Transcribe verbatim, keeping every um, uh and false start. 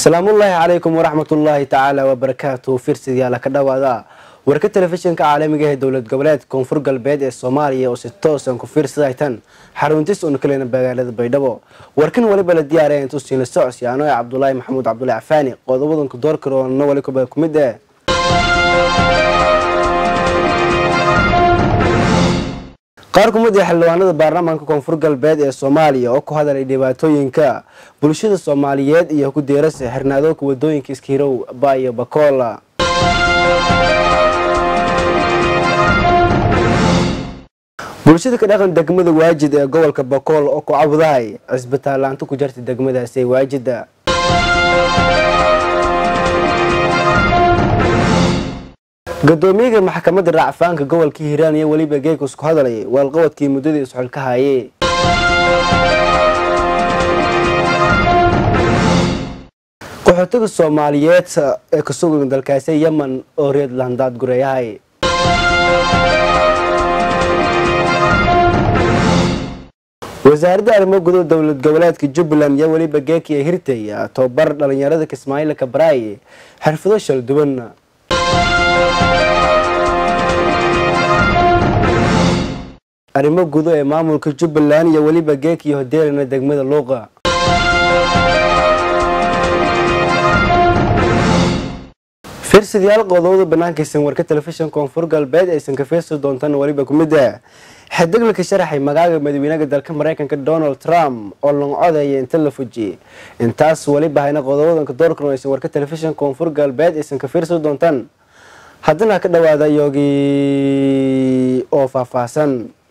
السلام الله عليكم ورحمة الله تعالى وبركاته. فرصة يا لك دوادا ورك التلفزيون كعالمي جه دولة قبلات كونفور قلبيد الصومالية وستوسن كفير سايتن حرونتس ونكلنا بجالد بيدبو وركن ولي بلد ديارين توسين السعس يعني يا عبد الله محمود عبد الله عفاني قضوا كدور كرون نولكم بكمدة qaarku mid ah xilwaanada baarlamaanka koonfur galbeed ee Soomaaliya oo ku hadalay dhibaatooyinka bulshada Soomaaliyeed iyo ku deerasa xirnaado ku wadooyinka iskiirow baayo bakola bulshada ka dhaqan degmada waajid ee gobolka Bakool oo ku cabdahay cisbitaalaanta ku jirta degmadaas ee waajida قدوميga maxkamadda racfaanka gobolka Hiiraan iyo waliba geeku isku hadalay walqabadkii muddada isxul ka hayay qaxootiga Soomaaliyeed ee ka sugan dalkaas Yemen oo reed landaad gureeyahay wasaaradda arrimaha gudaha dowlad goboleedka Jubbaland iyo waliba geekii hirtay tababar dhalinyarada Kismaaciil Kabraay xirfado shal duwan arrimo gudo ee maamulka Jubbaland iyo waliba geek iyo hodeelna degmada Luuqa firsadayaal qodobada banaankiisa warka telefishin koonfur galbeed ay san ka fiirsan doontaan waliba kumida xaddiga ka sharaxay magaalada madaxweynaha dalka Mareykanka Donald Trump oo loo codeeyay inta la fujiye intaas waliba hayna qodobadan ka doorkan ay san warka telefishin koonfur galbeed ay san ka fiirsan doontaan haddana ka dhawaada yogi oo faahfaahsan